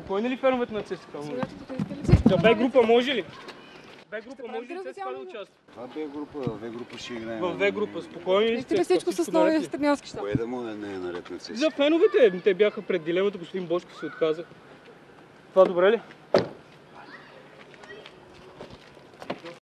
Спокойни ли феновете на ЦСКА? Да, Б група може ли? Б група може ли ЦСКА да участва? Това В група ще играем. В В група, спокойни ли Наистина всичко с нови стремянски щаб. Кое да му не е наред на ЦСКА? За феновете, те бяха пред дилемата, господин Бошков се отказа. Това добре ли?